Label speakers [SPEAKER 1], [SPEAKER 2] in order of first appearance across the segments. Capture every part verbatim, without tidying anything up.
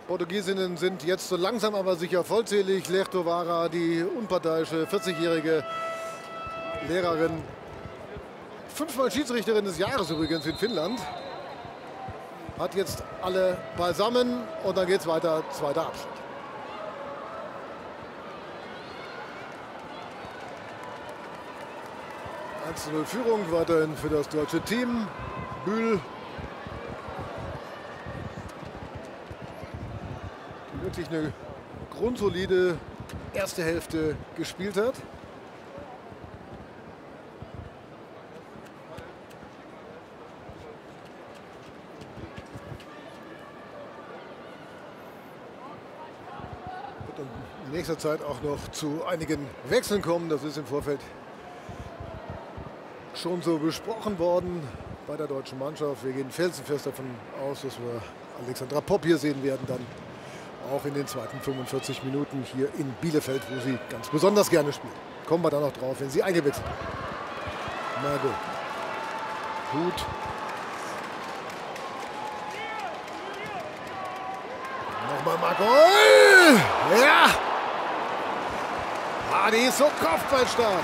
[SPEAKER 1] Portugiesinnen sind jetzt so langsam aber sicher vollzählig. Lehto Vara, die unparteiische vierzigjährige Lehrerin, fünfmal Schiedsrichterin des Jahres übrigens in Finnland, hat jetzt alle beisammen und dann geht es weiter, zweiter Abschnitt. eins zu null Führung weiterhin für das deutsche Team. Bühl, die wirklich eine grundsolide erste Hälfte gespielt hat. Wird in nächster Zeit auch noch zu einigen Wechseln kommen. Das ist im Vorfeld schon so besprochen worden bei der deutschen Mannschaft. Wir gehen felsenfest davon aus, dass wir Alexandra Popp hier sehen werden, dann auch in den zweiten fünfundvierzig Minuten hier in Bielefeld, wo sie ganz besonders gerne spielt. Kommen wir da noch drauf, wenn sie eingewechselt wird. Margot. Gut. Nochmal Margot. Ja! Ah, die ist so kopfballstark.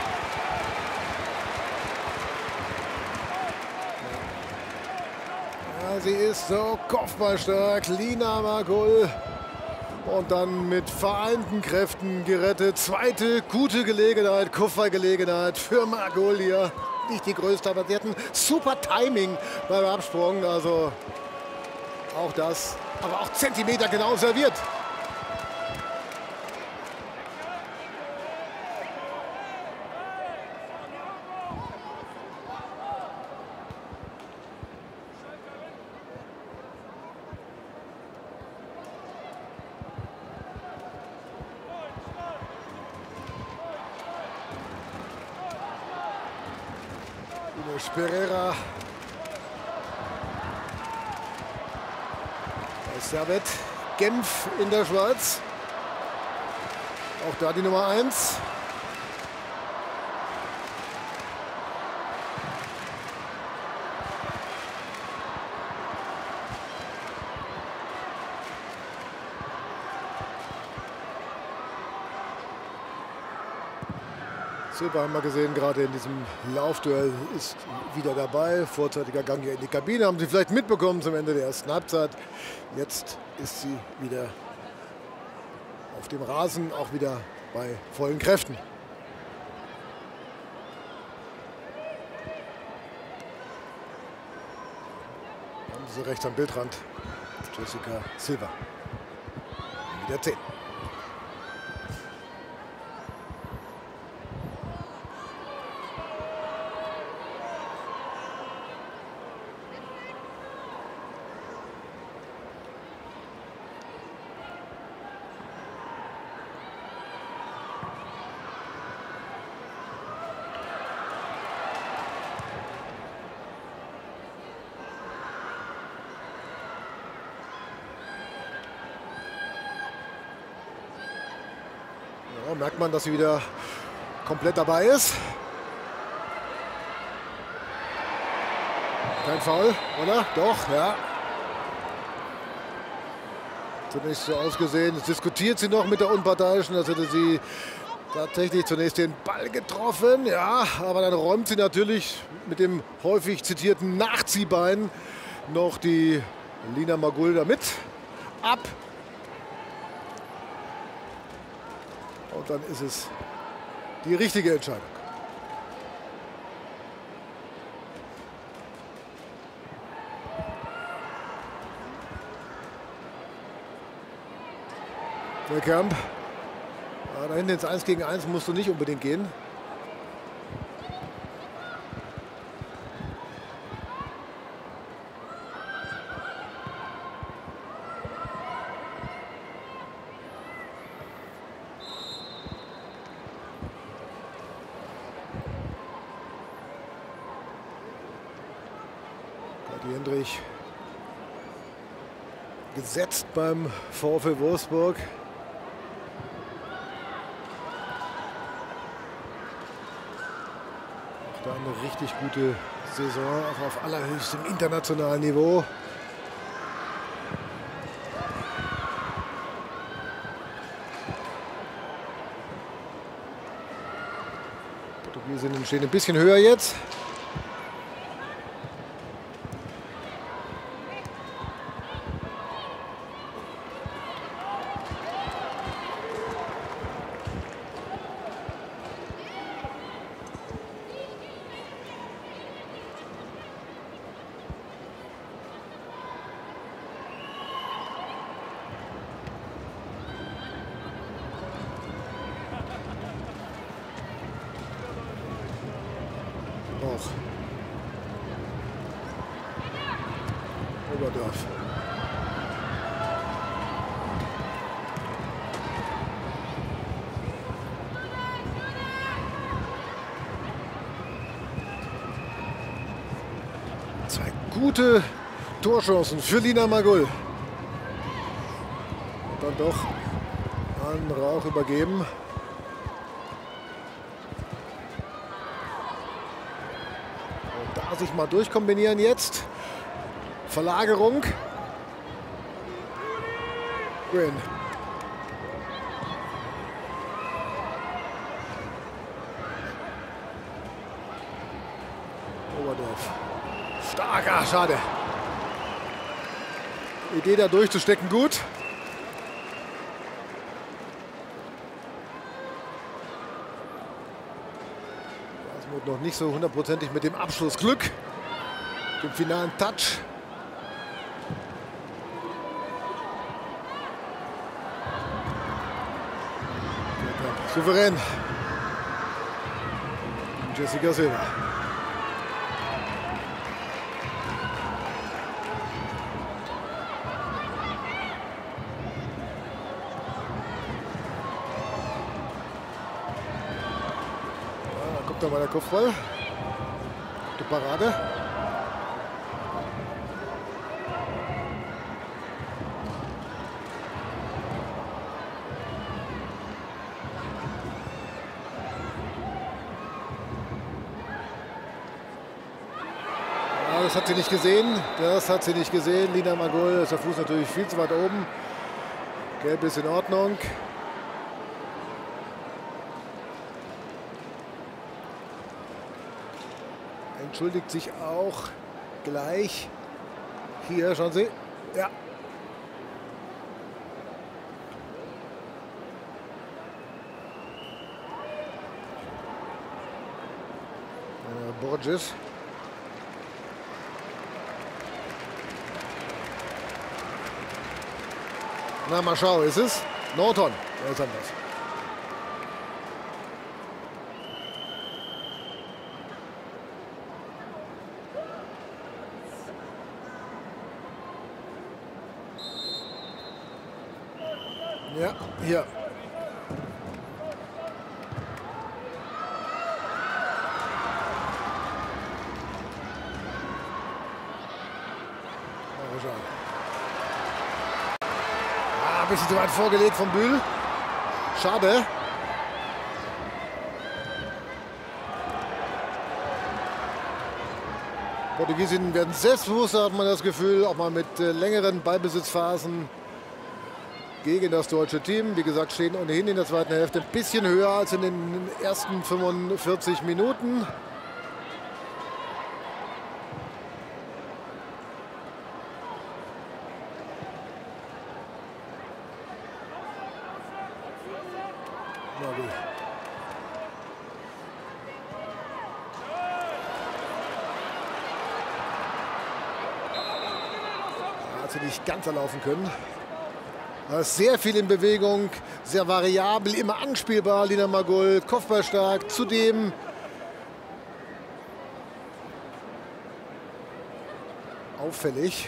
[SPEAKER 1] Sie ist so kopfballstark, Lina Margull. Und dann mit vereinten Kräften gerettet. Zweite gute Gelegenheit, Kupfergelegenheit für Margull hier. Nicht die größte, aber sie hatten super Timing beim Absprung. Also auch das, aber auch Zentimeter genau serviert. Pereira. Servet. Genf in der Schweiz. Auch da die Nummer eins. Silber haben wir gesehen, gerade in diesem Laufduell ist wieder dabei. Vorzeitiger Gang hier in die Kabine, haben Sie vielleicht mitbekommen zum Ende der ersten Halbzeit. Jetzt ist sie wieder auf dem Rasen, auch wieder bei vollen Kräften. Haben Sie rechts am Bildrand, Jessica Silva. Wieder zehn. Merkt man, dass sie wieder komplett dabei ist. Kein Foul, oder? Doch, ja. Zunächst so ausgesehen. Jetzt diskutiert sie noch mit der Unparteiischen. Das hätte sie tatsächlich zunächst den Ball getroffen. Ja, aber dann räumt sie natürlich mit dem häufig zitierten Nachziehbein noch die Lina Margull damit ab. Und dann ist es die richtige Entscheidung. Der Kamp. Ja, da hinten ins eins gegen eins musst du nicht unbedingt gehen. Hendrich gesetzt beim VfL Wolfsburg. Auch da eine richtig gute Saison, auch auf allerhöchstem internationalen Niveau. Wir sind, stehen ein bisschen höher jetzt. Oberdorf. Zwei gute Torchancen für Lina Magull. Und dann doch an Rauch übergeben. Und da sich mal durchkombinieren jetzt. Verlagerung. Green. Oberdorf. Starker, schade. Idee da durchzustecken, gut. Asmuth noch nicht so hundertprozentig mit dem Abschlussglück. Dem finalen Touch. Souverän. Jessica Silva. Da kommt nochmal der Kopfball. Die Parade. Das hat sie nicht gesehen. Das hat sie nicht gesehen. Lina Magull, ist der Fuß natürlich viel zu weit oben. Gelb ist in Ordnung. Entschuldigt sich auch gleich. Hier, schauen Sie. Ja. Äh, Borges. Na, mal schauen, ist es? Norton, er ist anders. Ja, hier. Mal schauen. Ein bisschen zu weit vorgelegt von Bühl. Schade. Portugiesinnen werden selbstbewusster, hat man das Gefühl, auch mal mit äh, längeren Ballbesitzphasen gegen das deutsche Team. Wie gesagt, stehen ohnehin in der zweiten Hälfte ein bisschen höher als in den ersten fünfundvierzig Minuten. Nicht ganz erlaufen können. Sehr viel in Bewegung, sehr variabel, immer anspielbar. Lina Magull, kopfballstark, zudem auffällig.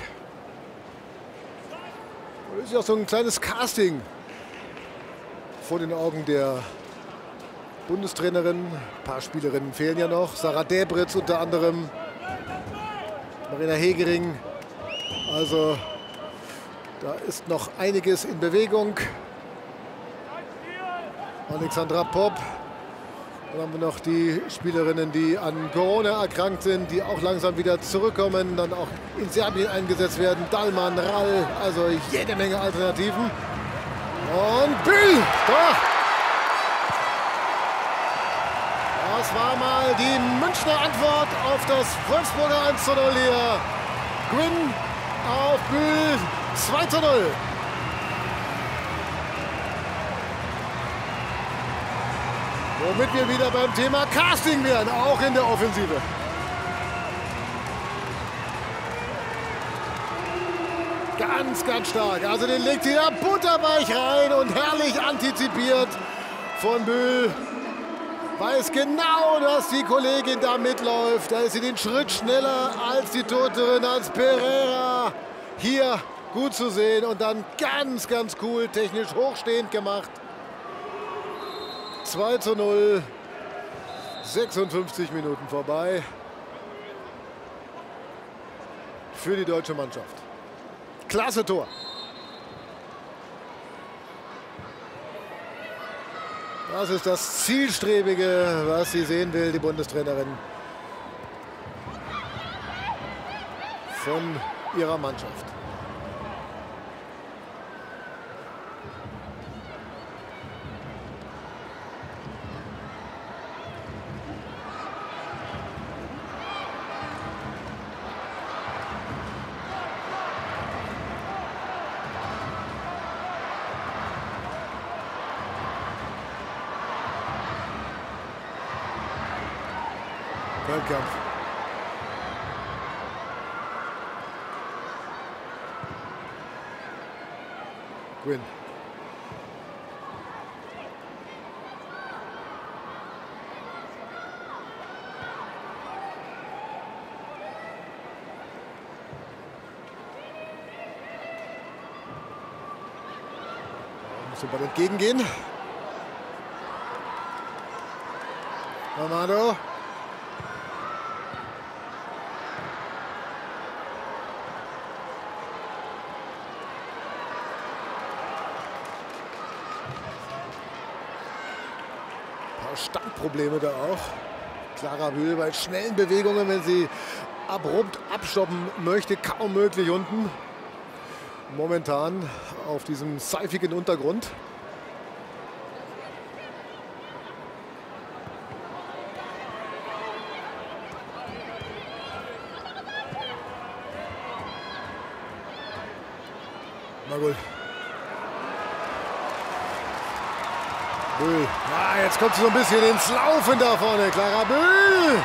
[SPEAKER 1] Das ist ja auch so ein kleines Casting vor den Augen der Bundestrainerin. Ein paar Spielerinnen fehlen ja noch. Sarah Debritz unter anderem, Marina Hegering. Also da ist noch einiges in Bewegung. Alexandra Popp. Dann haben wir noch die Spielerinnen, die an Corona erkrankt sind, die auch langsam wieder zurückkommen, dann auch in Serbien eingesetzt werden. Dallmann, Rall, also jede Menge Alternativen. Und Bühl! Das war mal die Münchner Antwort auf das Wolfsburger eins zu null hier. Gwynn auf Bühl, zwei zu null. Womit wir wieder beim Thema Casting wären, auch in der Offensive. Ganz, ganz stark. Also den legt sie da butterweich rein und herrlich antizipiert von Bühl. Weiß genau, dass die Kollegin da mitläuft. Da ist sie den Schritt schneller als die Turterin, als Pereira. Hier gut zu sehen und dann ganz, ganz cool technisch hochstehend gemacht. zwei zu null. sechsundfünfzig Minuten vorbei für die deutsche Mannschaft. Klasse Tor. Das ist das Zielstrebige, was sie sehen will, die Bundestrainerin von ihrer Mannschaft. Feldkampf. Gwynn. Muss den Ball entgegengehen. Amado. Standprobleme da auch. Clara Bühl bei schnellen Bewegungen, wenn sie abrupt abstoppen möchte, kaum möglich unten. Momentan auf diesem seifigen Untergrund. Magul. Bühl. Ja, jetzt kommt sie so ein bisschen ins Laufen da vorne. Clara Bühl.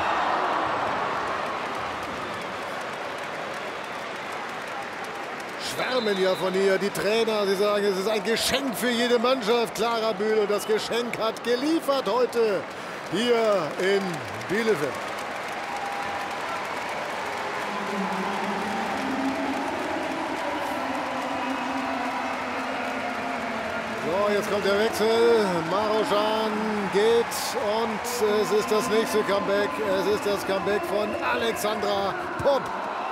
[SPEAKER 1] Schwärmen ja von ihr die Trainer. Sie sagen, es ist ein Geschenk für jede Mannschaft. Clara Bühl. Und das Geschenk hat geliefert heute hier in Bielefeld. So, jetzt kommt der Wechsel. Maruschan geht und es ist das nächste Comeback. Es ist das Comeback von Alexandra Popp.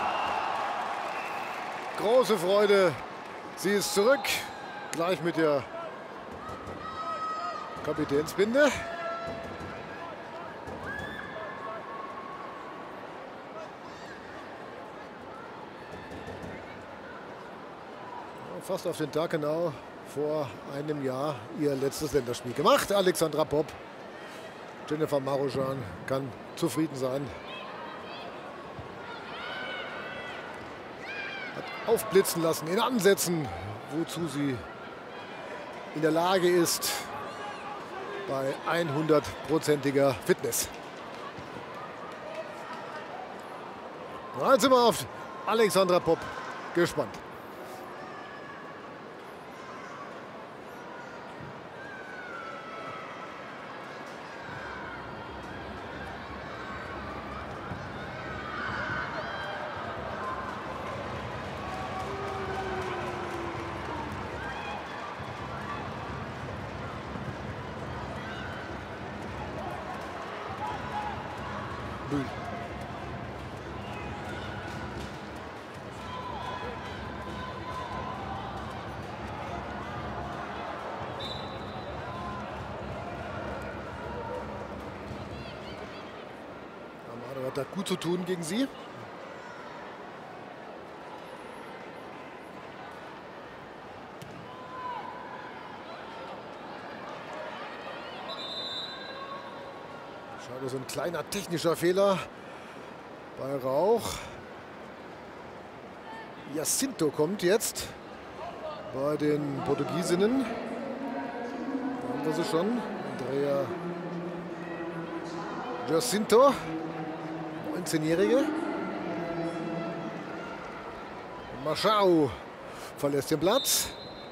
[SPEAKER 1] Große Freude. Sie ist zurück. Gleich mit der Kapitänsbinde. Fast auf den Tag genau. Vor einem Jahr ihr letztes Länderspiel gemacht. Alexandra Popp. Jennifer Maruschan kann zufrieden sein. Hat aufblitzen lassen in Ansätzen, wozu sie in der Lage ist bei hundertprozentiger Fitness. Jetzt sind wir auf Alexandra Popp gespannt. Bühl. Amado hat da gut zu tun gegen sie. Schade, so ein kleiner technischer Fehler bei Rauch. Jacinto kommt jetzt bei den Portugiesinnen. Da haben wir sie schon. Andrea Jacinto, neunzehnjährige. Machado verlässt den Platz.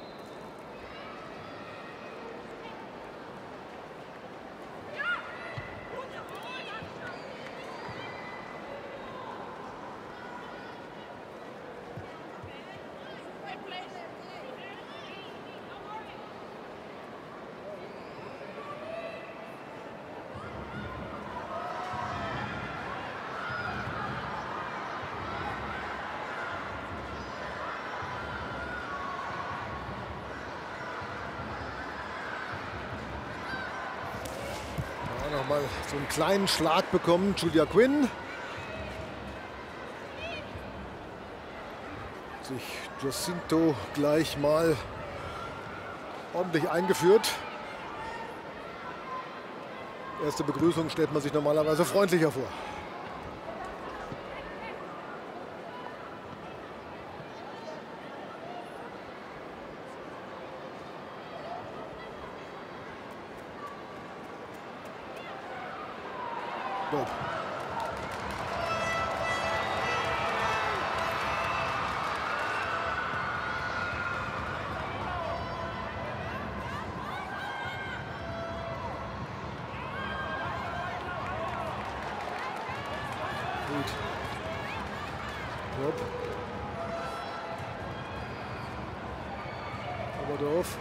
[SPEAKER 1] Nochmal so einen kleinen Schlag bekommen, Julia Quinn. Sich Jacinto gleich mal ordentlich eingeführt. Erste Begrüßung stellt man sich normalerweise freundlicher vor. Bob. Gut. Bob. Oberdorf.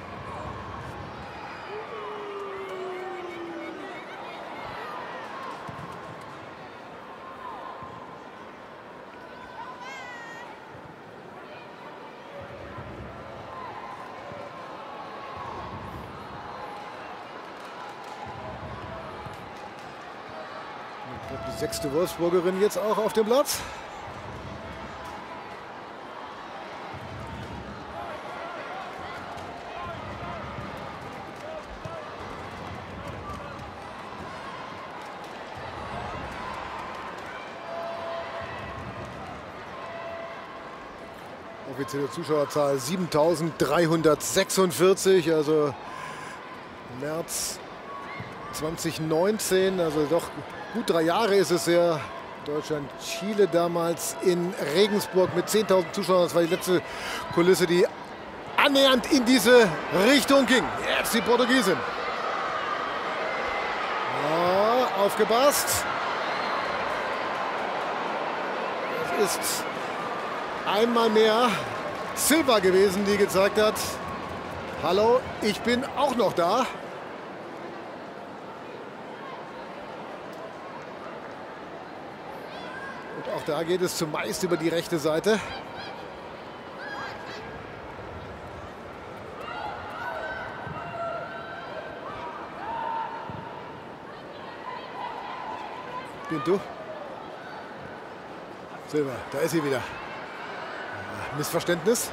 [SPEAKER 1] Die sechste Wolfsburgerin jetzt auch auf dem Platz. Offizielle Zuschauerzahl siebentausenddreihundertsechsundvierzig, also März zweitausendneunzehn, also doch gut drei Jahre ist es her. Deutschland, Chile damals in Regensburg mit zehntausend Zuschauern. Das war die letzte Kulisse, die annähernd in diese Richtung ging. Jetzt die Portugiesin. Ja, aufgepasst. Es ist einmal mehr Silva gewesen, die gezeigt hat: Hallo, ich bin auch noch da. Und auch da geht es zumeist über die rechte Seite. Pinto. Silva, da ist sie wieder. Missverständnis.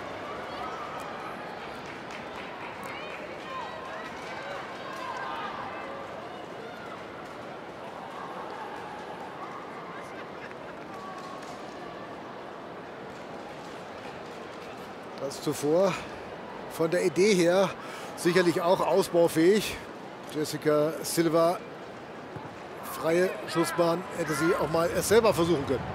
[SPEAKER 1] Das zuvor von der Idee her sicherlich auch ausbaufähig. Jessica Silva, freie Schussbahn, hätte sie auch mal es selber versuchen können.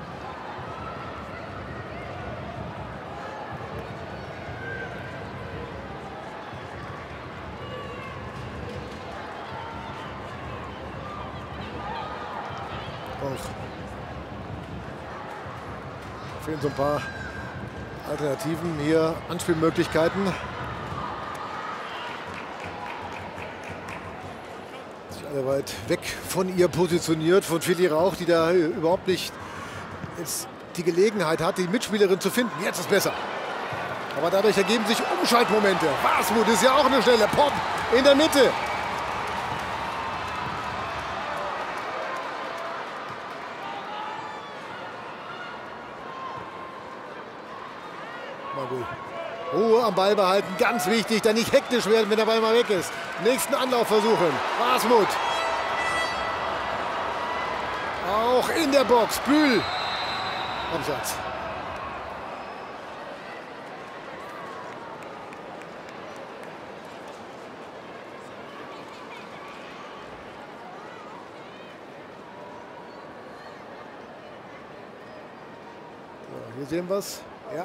[SPEAKER 1] Fehlen so ein paar Alternativen hier, Anspielmöglichkeiten. Sich alle weit weg von ihr positioniert, von Feli Rauch, die da überhaupt nicht jetzt die Gelegenheit hat, die Mitspielerin zu finden. Jetzt ist besser. Aber dadurch ergeben sich Umschaltmomente. Wasmut ist ja auch eine Stelle. Pop in der Mitte. Ruhe am Ball behalten, ganz wichtig, dann nicht hektisch werden, wenn der Ball mal weg ist. Nächsten Anlauf versuchen. Wasmut. noch in der Box. Bühl. Absatz. So, hier sehen wir es. Ja.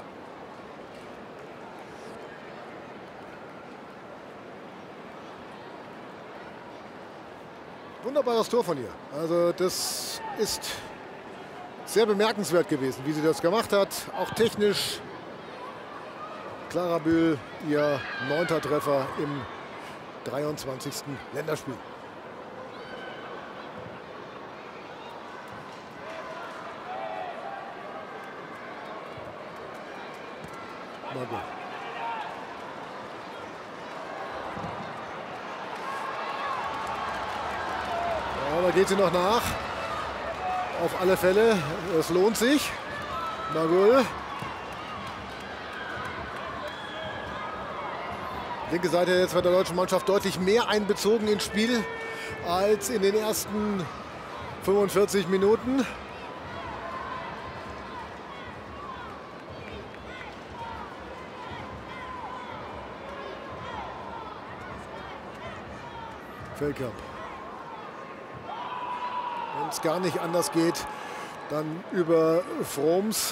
[SPEAKER 1] Wunderbares Tor von ihr. Also das ist sehr bemerkenswert gewesen, wie sie das gemacht hat. Auch technisch. Clara Bühl, ihr neunter Treffer im dreiundzwanzigsten Länderspiel. Na gut. Da geht sie noch nach. Auf alle Fälle. Es lohnt sich. Magul. Linke Seite jetzt bei der deutschen Mannschaft deutlich mehr einbezogen ins Spiel als in den ersten fünfundvierzig Minuten. Feldkamp. Wenn es gar nicht anders geht, dann über Froms.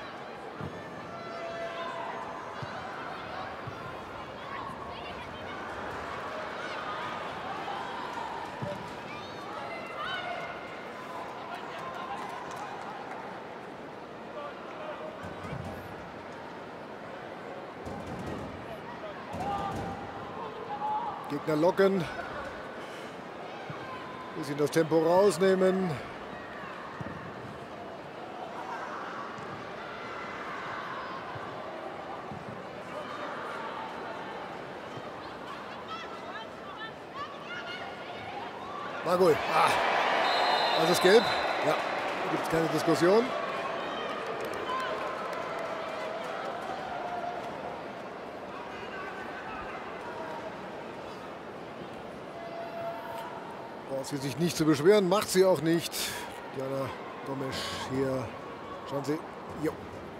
[SPEAKER 1] Gegner locken. Bisschen das Tempo rausnehmen. Magul. Ah. Das ist gelb. Ja, gibt es keine Diskussion. Braucht sie sich nicht zu beschweren, macht sie auch nicht. Diana Gomes hier. Schauen Sie. Jo.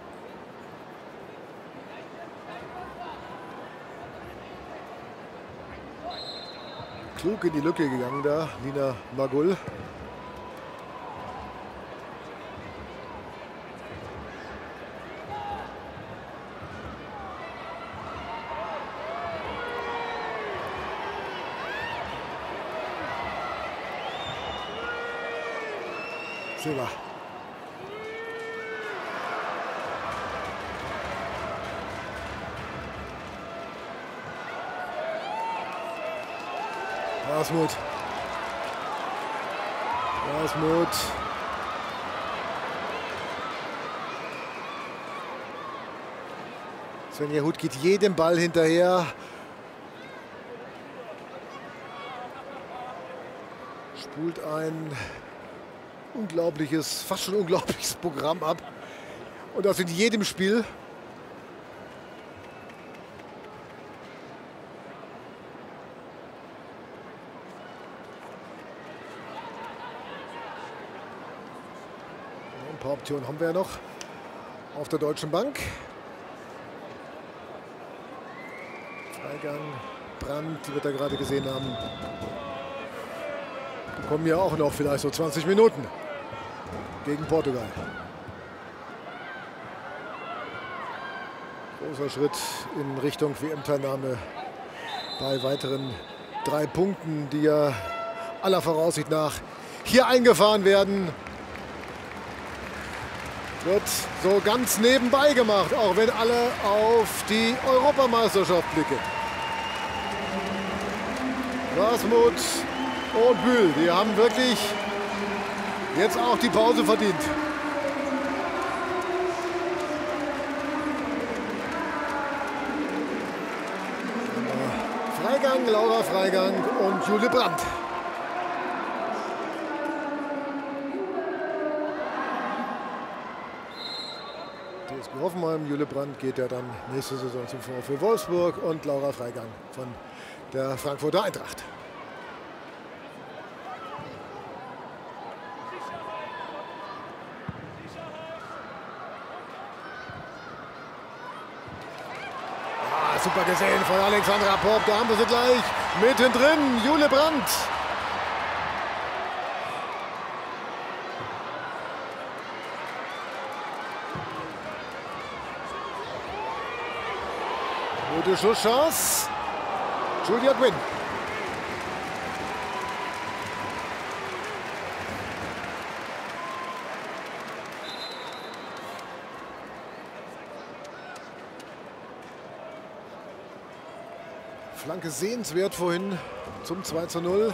[SPEAKER 1] Klug in die Lücke gegangen da, Lina Magul. Silva. Wasmut. Wasmut. Svenja Huth geht jedem Ball hinterher. Spult ein unglaubliches, fast schon unglaubliches Programm ab. Und das in jedem Spiel. Ein paar Optionen haben wir ja noch auf der Deutschen Bank. Freigang, Brandt, die wir da gerade gesehen haben. Bekommen ja auch noch vielleicht so zwanzig Minuten gegen Portugal. Großer Schritt in Richtung W M-Teilnahme bei weiteren drei Punkten, die ja aller Voraussicht nach hier eingefahren werden. Wird so ganz nebenbei gemacht, auch wenn alle auf die Europameisterschaft blicken. Wasmut und Bühl, die haben wirklich jetzt auch die Pause verdient. Freigang, Laura Freigang und Jule Brandt. T S G Hoffenheim, Jule Brandt geht ja dann nächste Saison zum VfL Wolfsburg und Laura Freigang von der Frankfurter Eintracht. super gesehen von Alexandra Popp. Da haben wir sie gleich mittendrin. Jule Brandt. Gute Schusschance. Julia Quinn. Flanke sehenswert vorhin zum zwei zu null.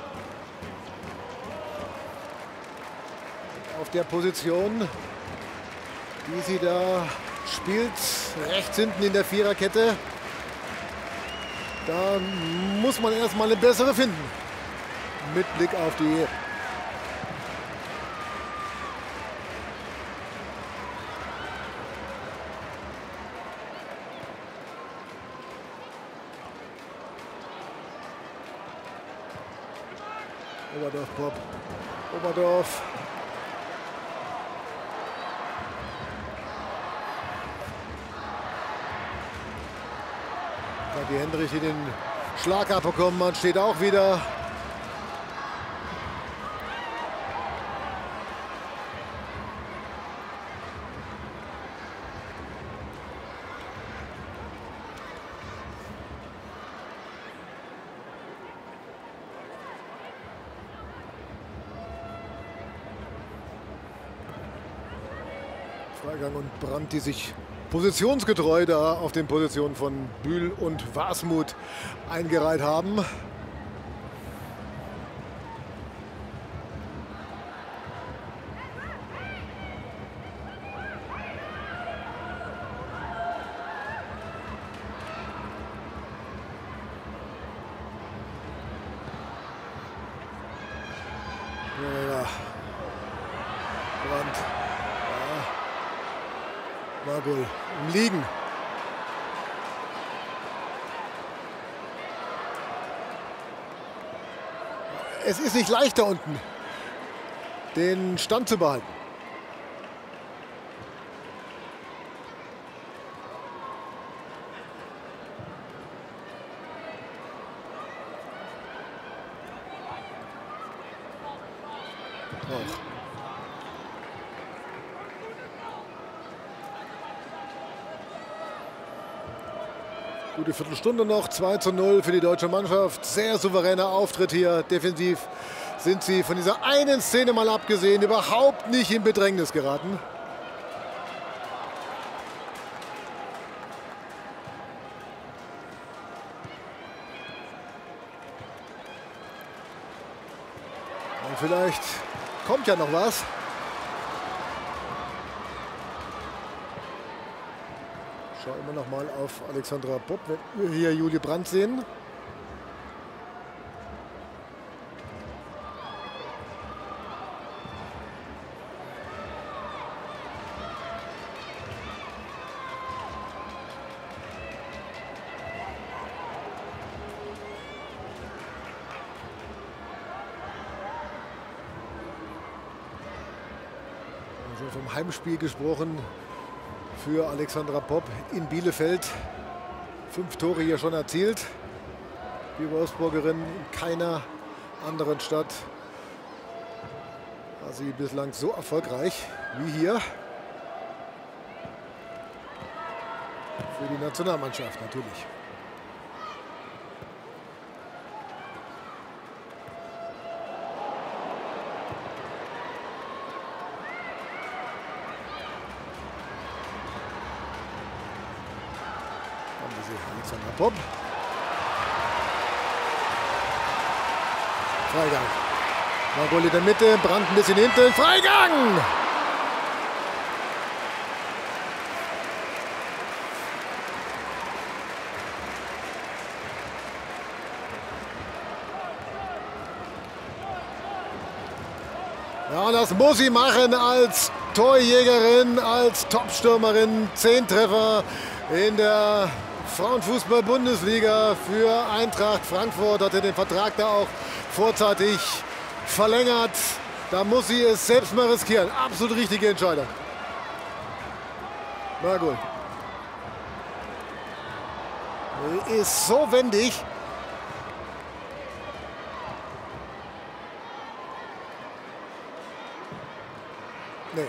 [SPEAKER 1] Auf der Position, die sie da spielt, rechts hinten in der Viererkette. Da muss man erstmal eine bessere finden. Mit Blick auf die Oberdorf, Bob. Oberdorf. Die Hendrich, die den Schlag abbekommen hat, steht auch wieder. Freigang und Brandt, die sich positionsgetreu da auf den Positionen von Bühl und Wasmuth eingereiht haben. Ja, ja. Brandt. Magul im Liegen. Es ist nicht leicht da unten, den Stand zu behalten. Auch. Gute Viertelstunde noch, zwei zu null für die deutsche Mannschaft. Sehr souveräner Auftritt hier. Defensiv sind sie von dieser einen Szene mal abgesehen überhaupt nicht in Bedrängnis geraten. Und vielleicht kommt ja noch was. Schauen wir noch mal auf Alexandra Popp, wenn wir hier Julie Brandt sehen. Also vom Heimspiel gesprochen für Alexandra Popp in Bielefeld. Fünf Tore hier schon erzielt. Die Wolfsburgerin in keiner anderen Stadt war sie bislang so erfolgreich wie hier. Für die Nationalmannschaft natürlich. Alexandra Popp. Freigang. Magul in der Mitte, Brandt ein bisschen hinten. Freigang! Ja, das muss sie machen als Torjägerin, als Topstürmerin. Zehn Treffer in der Frauenfußball-Bundesliga für Eintracht Frankfurt. Hatte den Vertrag da auch vorzeitig verlängert. Da muss sie es selbst mal riskieren. Absolut richtige Entscheidung. Magul. Ist so wendig. Nee.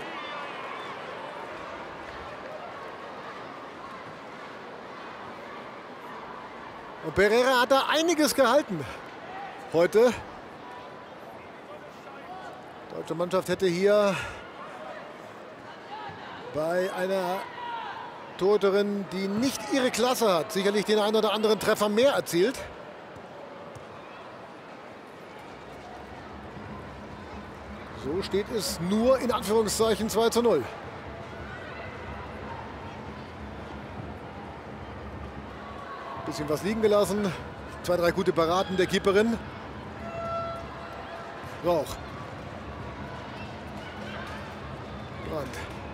[SPEAKER 1] Und Pereira hat da einiges gehalten heute. Die deutsche Mannschaft hätte hier bei einer Torhüterin, die nicht ihre Klasse hat, sicherlich den einen oder anderen Treffer mehr erzielt. So steht es nur in Anführungszeichen zwei zu null. Bisschen was liegen gelassen. Zwei, drei gute Paraden der Keeperin. Rauch. Brandt.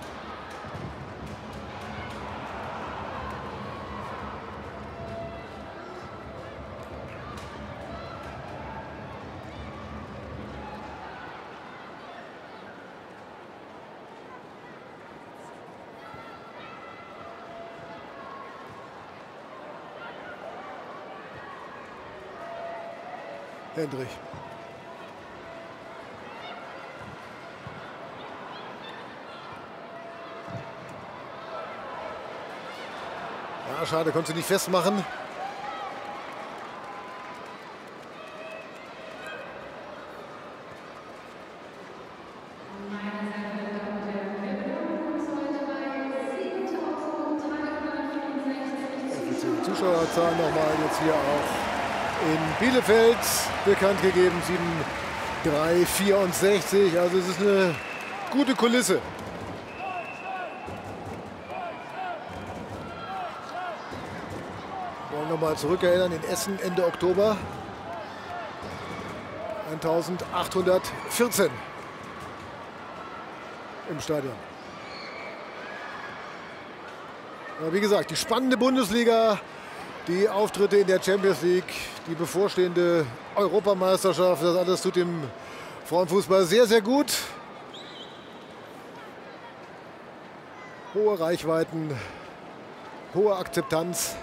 [SPEAKER 1] Hendrich. Ja, schade, konnte sie nicht festmachen. Die Zuschauerzahl nochmal jetzt hier auch in Bielefeld bekannt gegeben, sieben drei vierundsechzig, also es ist eine gute Kulisse. Wir wollen nochmal zurückerinnern, in Essen Ende Oktober eintausendachthundertvierzehn im Stadion. Ja, wie gesagt, die spannende Bundesliga, die Auftritte in der Champions League, die bevorstehende Europameisterschaft, das alles tut dem Frauenfußball sehr, sehr gut. Hohe Reichweiten, hohe Akzeptanz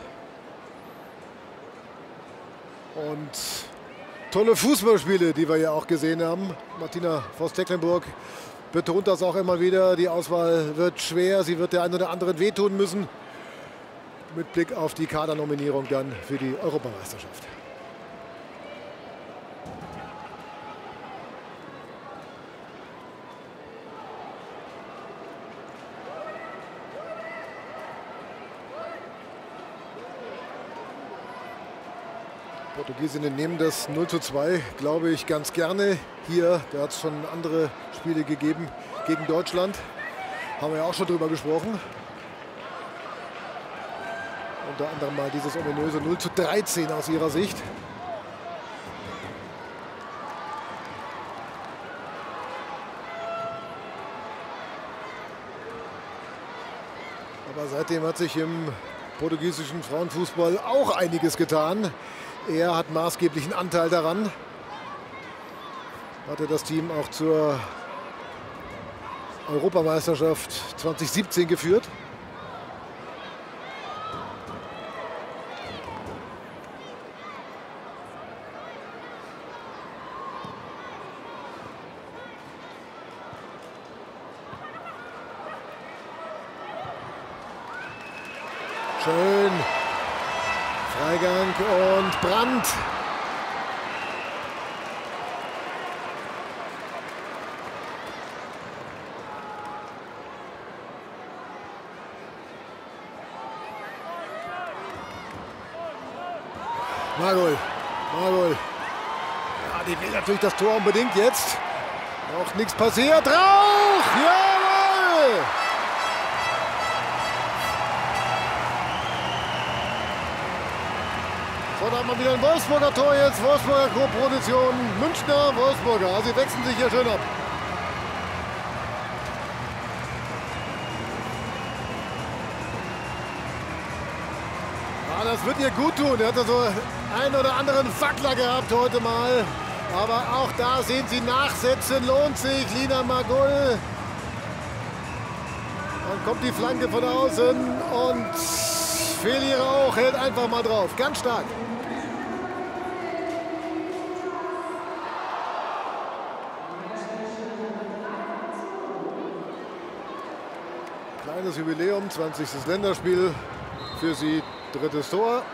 [SPEAKER 1] und tolle Fußballspiele, die wir ja auch gesehen haben. Martina Voss-Tecklenburg betont das auch immer wieder. Die Auswahl wird schwer, sie wird der einen oder anderen wehtun müssen. Mit Blick auf die Kadernominierung dann für die Europameisterschaft. Portugiesinnen nehmen das null zu zwei, glaube ich, ganz gerne hier. Da hat es schon andere Spiele gegeben gegen Deutschland. Haben wir ja auch schon drüber gesprochen. Unter anderem mal dieses ominöse null zu dreizehn aus ihrer Sicht. Aber seitdem hat sich im portugiesischen Frauenfußball auch einiges getan. Er hat maßgeblichen Anteil daran. Hatte das Team auch zur Europameisterschaft zweitausendsiebzehn geführt. Schön. Freigang und Brandt. Margol. Margol. Ja, die will natürlich das Tor unbedingt jetzt. Noch nichts passiert. Rauch! Jawohl! So, da haben wir wieder ein Wolfsburger Tor jetzt. Wolfsburger Co-Produktion. Münchner, Wolfsburger. Sie wechseln sich hier schön ab. Ja, das wird ihr gut tun. Er hatte so einen oder anderen Fackler gehabt heute mal. Aber auch da sehen Sie, nachsetzen lohnt sich. Lina Margol. Dann kommt die Flanke von außen und Feli Rauch hält einfach mal drauf. Ganz stark. Kleines Jubiläum, zwanzigstes Länderspiel für sie, drittes Tor.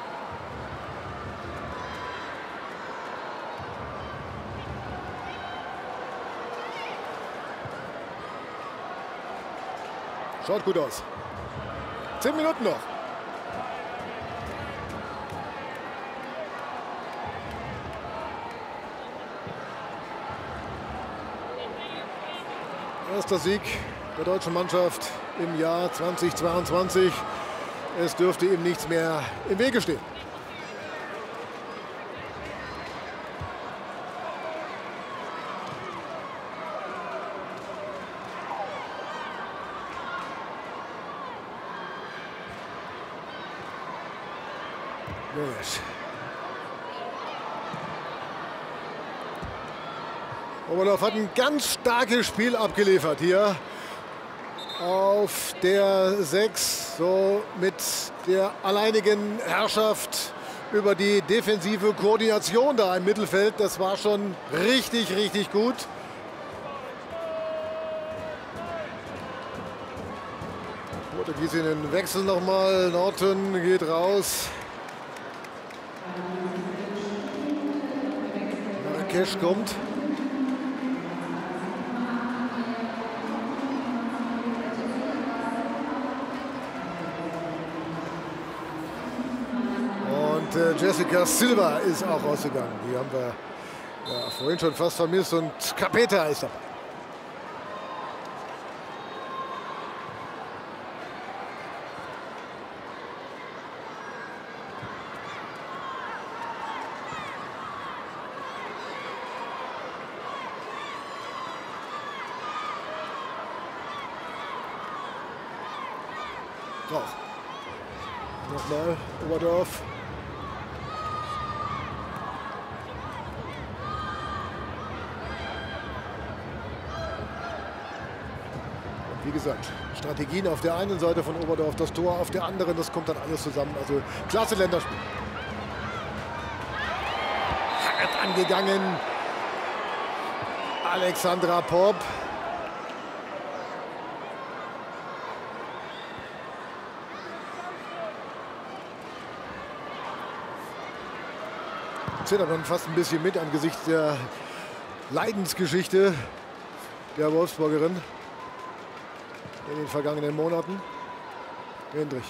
[SPEAKER 1] Schaut gut aus. Zehn Minuten noch. Erster Sieg der deutschen Mannschaft im Jahr zweitausendzweiundzwanzig. Es dürfte ihm nichts mehr im Wege stehen. Golesch. Oberhof hat ein ganz starkes Spiel abgeliefert hier auf der sechs, so mit der alleinigen Herrschaft über die defensive Koordination da im Mittelfeld. Das war schon richtig, richtig gut. Portugiesinnen wechseln nochmal. Norton geht raus. Marrakesch kommt. Und äh, Jessica Silva ist auch rausgegangen. Die haben wir ja, vorhin schon fast vermisst. Und Capeta ist dabei. Rauch. Nochmal Oberdorf. Und wie gesagt, Strategien auf der einen Seite von Oberdorf, das Tor auf der anderen, das kommt dann alles zusammen. Also klasse Länderspiel. Hart angegangen. Alexandra Popp. Zittert man fast ein bisschen mit angesichts der Leidensgeschichte der Wolfsburgerin in den vergangenen Monaten. Hendrich.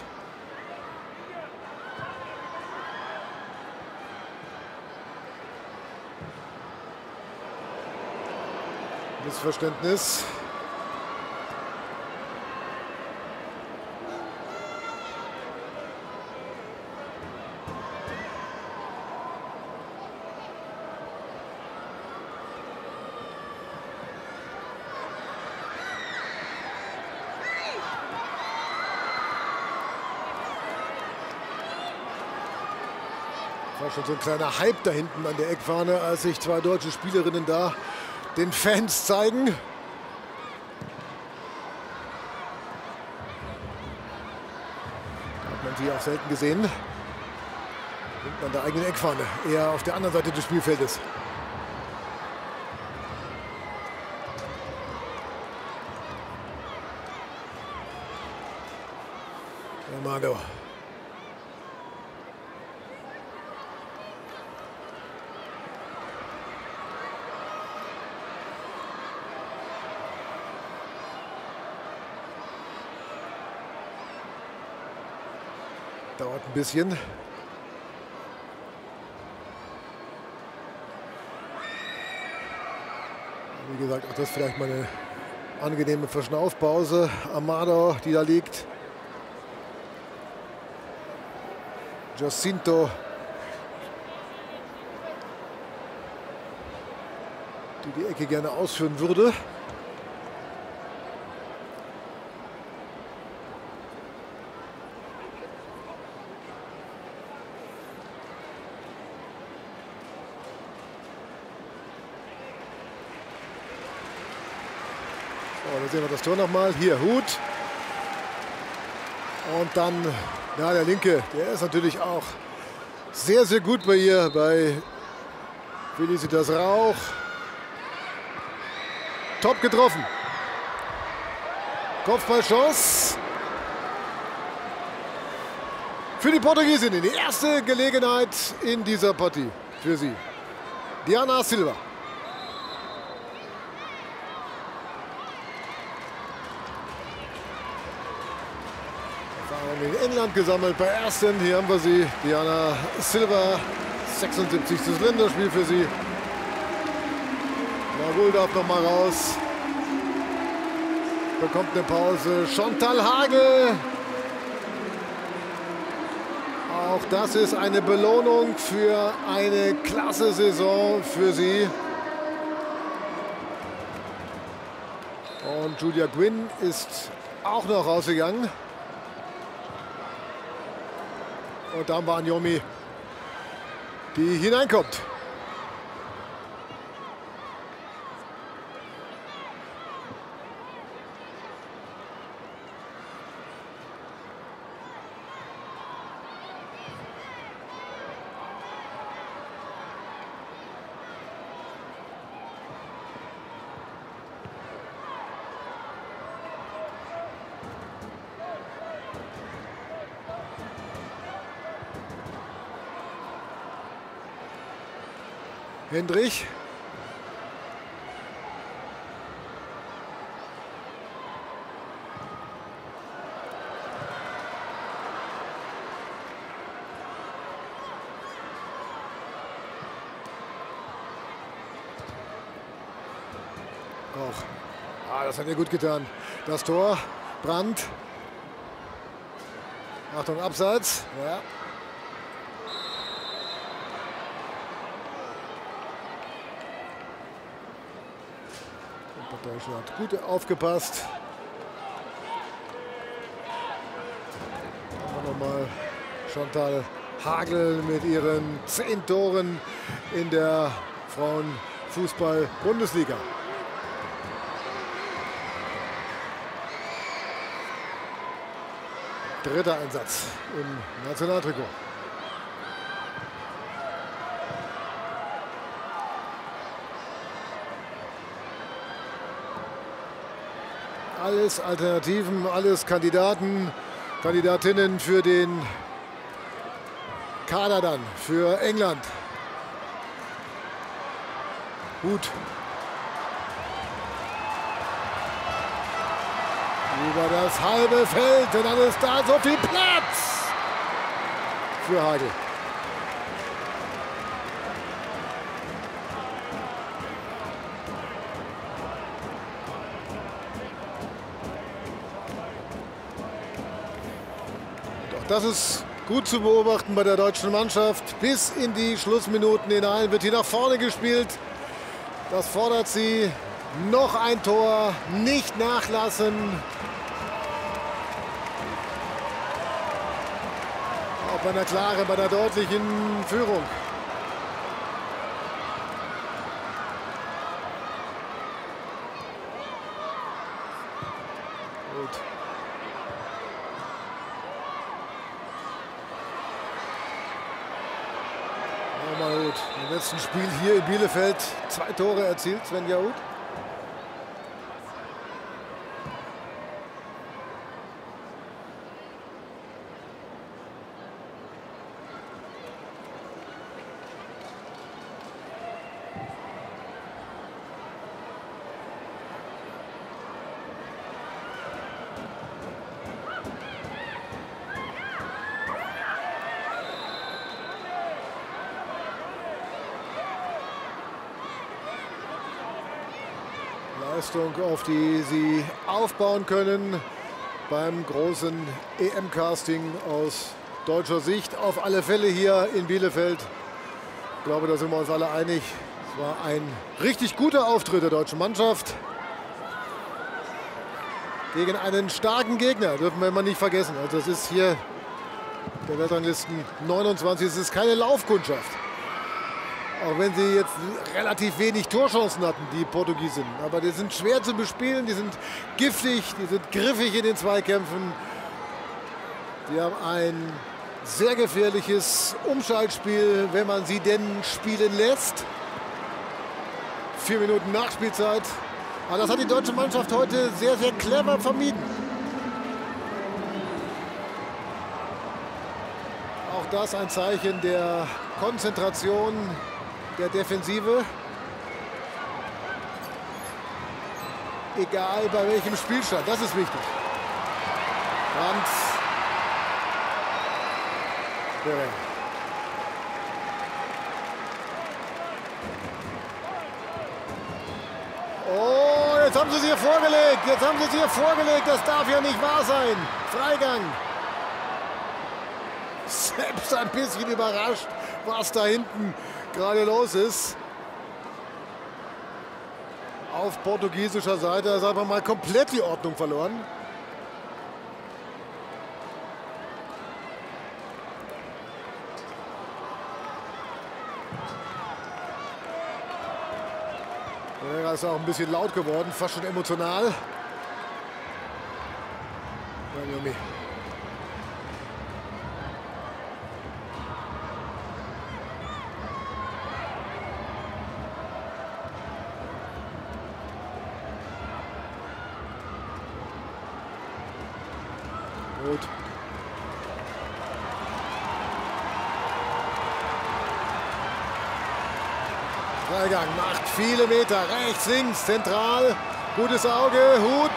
[SPEAKER 1] Missverständnis. War schon so ein kleiner Hype da hinten an der Eckfahne, als sich zwei deutsche Spielerinnen da den Fans zeigen. Hat man sie auch selten gesehen. Hinten an der eigenen Eckfahne, eher auf der anderen Seite des Spielfeldes. Amado. Dauert ein bisschen. Wie gesagt, auch das vielleicht mal eine angenehme Verschnaufpause. Amado, die da liegt. Jacinto, die die Ecke gerne ausführen würde. So, da sehen wir das Tor nochmal. Hier Hut. Und dann Ja, der Linke, der ist natürlich auch sehr, sehr gut bei ihr, bei Felicitas Rauch. Top getroffen. Kopfballchance für die Portugiesinnen. Die erste Gelegenheit in dieser Partie für sie. Diana Silva. Erfahrung in England gesammelt bei Aston. Hier haben wir sie. Diana Silva. sechsundsiebzigstes Länderspiel für sie. Magul darf noch mal raus. Bekommt eine Pause. Chantal Hagel. Auch das ist eine Belohnung für eine klasse Saison für sie. Und Julia Gwynn ist auch noch rausgegangen. Und dann war Njomi, die hineinkommt. Hendrich. Auch. Ah, das hat ihr gut getan. Das Tor. Brandt. Achtung, Abseits. Ja. Deutschland hat gut aufgepasst. Dann nochmal Chantal Hagel mit ihren zehn Toren in der Frauenfußball-Bundesliga. Dritter Einsatz im Nationaltrikot. Alles Alternativen, alles Kandidaten, Kandidatinnen für den Kader dann, für England. Gut. Über das halbe Feld und dann ist da so viel Platz für Hagel. Das ist gut zu beobachten bei der deutschen Mannschaft. Bis in die Schlussminuten hinein wird hier nach vorne gespielt. Das fordert sie. Noch ein Tor, nicht nachlassen. Auch bei einer klaren, bei einer deutlichen Führung. Gut. Gut. Im letzten Spiel hier in Bielefeld zwei Tore erzielt, Svenja Huth. Leistung, auf die sie aufbauen können beim großen E M-Casting aus deutscher Sicht. Auf alle Fälle hier in Bielefeld. Ich glaube, da sind wir uns alle einig. Es war ein richtig guter Auftritt der deutschen Mannschaft. Gegen einen starken Gegner, dürfen wir immer nicht vergessen. Also das ist hier der Weltranglisten neunundzwanzig. Es ist keine Laufkundschaft. Auch wenn sie jetzt relativ wenig Torchancen hatten, die Portugiesinnen. Aber die sind schwer zu bespielen, die sind giftig, die sind griffig in den Zweikämpfen. Die haben ein sehr gefährliches Umschaltspiel, wenn man sie denn spielen lässt. Vier Minuten Nachspielzeit. Aber das hat die deutsche Mannschaft heute sehr, sehr clever vermieden. Auch das ein Zeichen der Konzentration der Defensive. Egal bei welchem Spielstand, das ist wichtig. Brandt. Oh, jetzt haben sie es hier vorgelegt. Jetzt haben sie es hier vorgelegt. Das darf ja nicht wahr sein. Freigang. Selbst ein bisschen überrascht, was da hinten gerade los ist. Auf portugiesischer Seite ist einfach mal komplett die Ordnung verloren. Ja, ist auch ein bisschen laut geworden, fast schon emotional. Ja, Junge. Gut. Freigang macht viele Meter. Rechts, links, zentral. Gutes Auge. Hut.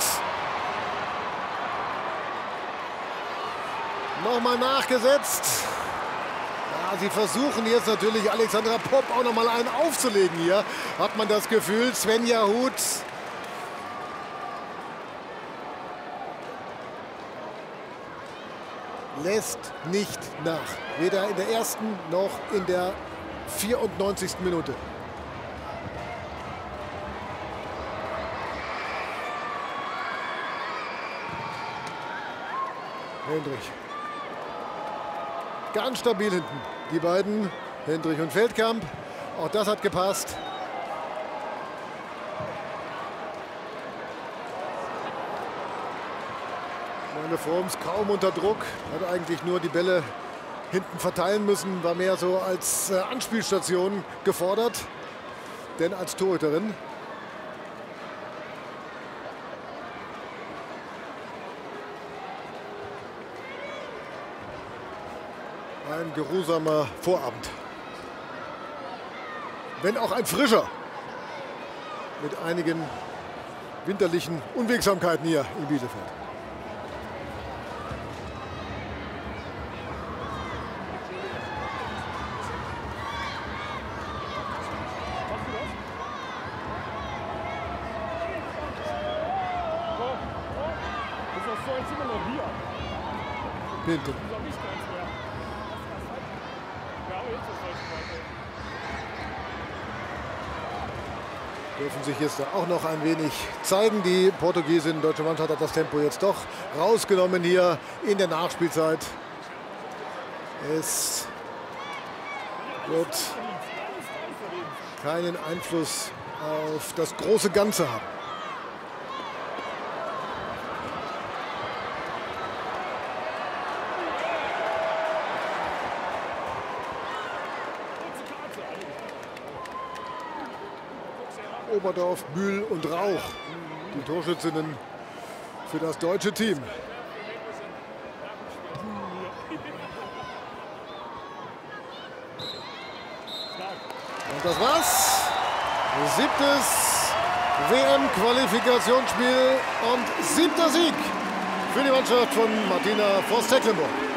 [SPEAKER 1] Nochmal nachgesetzt. Ja, sie versuchen jetzt natürlich Alexandra Popp auch nochmal einen aufzulegen hier. Hat man das Gefühl. Svenja Hut. Lässt nicht nach. Weder in der ersten noch in der vierundneunzigsten Minute. Hendrich. Ganz stabil hinten. Die beiden, Hendrich und Feldkamp. Auch das hat gepasst. Meine Forms kaum unter Druck. Hat eigentlich nur die Bälle hinten verteilen müssen. War mehr so als äh, Anspielstation gefordert. Denn als Torhüterin. Ein geruhsamer Vorabend. Wenn auch ein frischer. Mit einigen winterlichen Unwegsamkeiten hier in Bielefeld. Bitte. Dürfen sich jetzt auch noch ein wenig zeigen. Die Portugiesin, die deutsche Mannschaft hat das Tempo jetzt doch rausgenommen hier in der Nachspielzeit. Es wird keinen Einfluss auf das große Ganze haben. Oberdorf, Bühl und Rauch, die Torschützinnen für das deutsche Team. Und das war's. Siebtes W M-Qualifikationsspiel und siebter Sieg für die Mannschaft von Martina Voss-Tecklenburg.